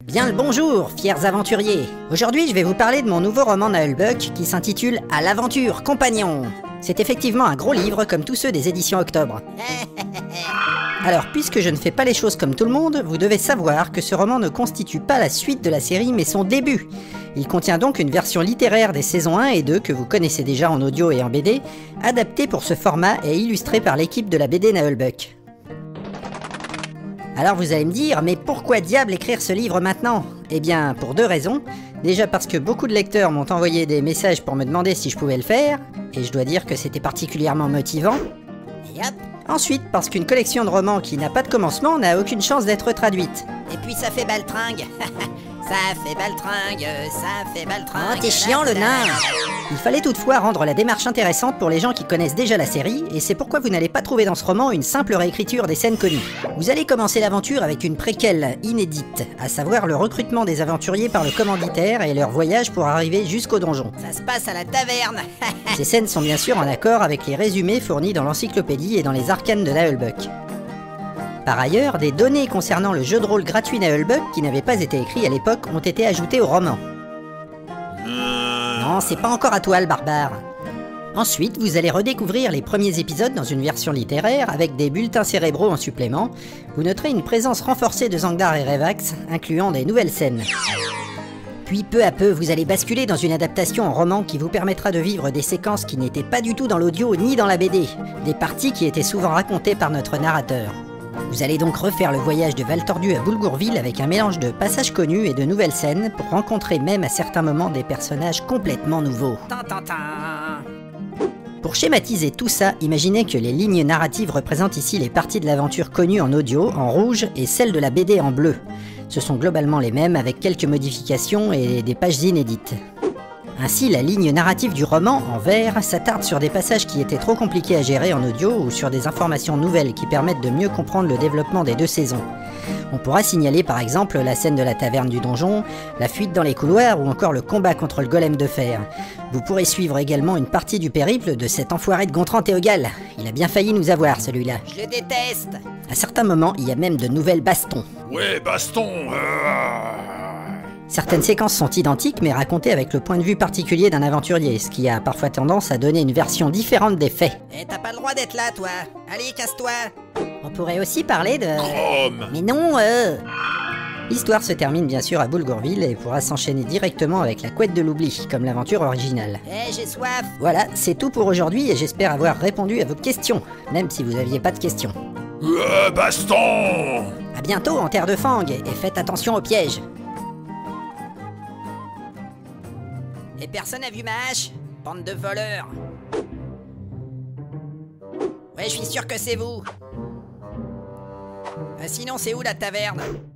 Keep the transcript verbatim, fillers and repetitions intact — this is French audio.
Bien le bonjour, fiers aventuriers. Aujourd'hui, je vais vous parler de mon nouveau roman Naheulbeuk qui s'intitule « À l'aventure, compagnon ». C'est effectivement un gros livre comme tous ceux des éditions Octobre. Alors, puisque je ne fais pas les choses comme tout le monde, vous devez savoir que ce roman ne constitue pas la suite de la série, mais son début. Il contient donc une version littéraire des saisons un et deux que vous connaissez déjà en audio et en B D, adaptée pour ce format et illustrée par l'équipe de la B D Naheulbeuk. Alors vous allez me dire, mais pourquoi diable écrire ce livre maintenant? Eh bien, pour deux raisons. Déjà parce que beaucoup de lecteurs m'ont envoyé des messages pour me demander si je pouvais le faire, et je dois dire que c'était particulièrement motivant. Et hop. Ensuite, parce qu'une collection de romans qui n'a pas de commencement n'a aucune chance d'être traduite. Et puis ça fait baltringue. Ça fait baltringue, ça fait baltringue. Oh, t'es chiant le nain. Il fallait toutefois rendre la démarche intéressante pour les gens qui connaissent déjà la série, et c'est pourquoi vous n'allez pas trouver dans ce roman une simple réécriture des scènes connues. Vous allez commencer l'aventure avec une préquelle inédite, à savoir le recrutement des aventuriers par le commanditaire et leur voyage pour arriver jusqu'au donjon. Ça se passe à la taverne. Ces scènes sont bien sûr en accord avec les résumés fournis dans l'encyclopédie et dans les arcanes de Naheulbeuk. Par ailleurs, des données concernant le jeu de rôle gratuit Naheulbeuk, qui n'avait pas été écrit à l'époque, ont été ajoutées au roman. Non, c'est pas encore à toi le barbare. Ensuite, vous allez redécouvrir les premiers épisodes dans une version littéraire, avec des bulletins cérébraux en supplément. Vous noterez une présence renforcée de Zangdar et Revax, incluant des nouvelles scènes. Puis peu à peu, vous allez basculer dans une adaptation en roman qui vous permettra de vivre des séquences qui n'étaient pas du tout dans l'audio ni dans la B D, des parties qui étaient souvent racontées par notre narrateur. Vous allez donc refaire le voyage de Valtordu à Boulgourville avec un mélange de passages connus et de nouvelles scènes pour rencontrer même à certains moments des personnages complètement nouveaux. Pour schématiser tout ça, imaginez que les lignes narratives représentent ici les parties de l'aventure connues en audio, en rouge, et celles de la B D en bleu. Ce sont globalement les mêmes avec quelques modifications et des pages inédites. Ainsi, la ligne narrative du roman, en vert, s'attarde sur des passages qui étaient trop compliqués à gérer en audio ou sur des informations nouvelles qui permettent de mieux comprendre le développement des deux saisons. On pourra signaler par exemple la scène de la taverne du donjon, la fuite dans les couloirs ou encore le combat contre le golem de fer. Vous pourrez suivre également une partie du périple de cet enfoiré de Gontran Théogal. Il a bien failli nous avoir celui-là. Je le déteste. À certains moments, il y a même de nouvelles bastons. Ouais, baston euh... Certaines séquences sont identiques mais racontées avec le point de vue particulier d'un aventurier, ce qui a parfois tendance à donner une version différente des faits. Eh, t'as pas le droit d'être là, toi. Allez, casse-toi. On pourrait aussi parler de... Chrome. Mais non, euh... L'histoire se termine bien sûr à Boulgourville et pourra s'enchaîner directement avec la couette de l'oubli, comme l'aventure originale. Eh, j'ai soif. Voilà, c'est tout pour aujourd'hui et j'espère avoir répondu à vos questions, même si vous aviez pas de questions. Euh, baston. À bientôt en terre de Fang, et faites attention aux pièges. Et personne n'a vu ma hache? Bande de voleurs. Ouais, je suis sûr que c'est vous. Euh, sinon, c'est où la taverne?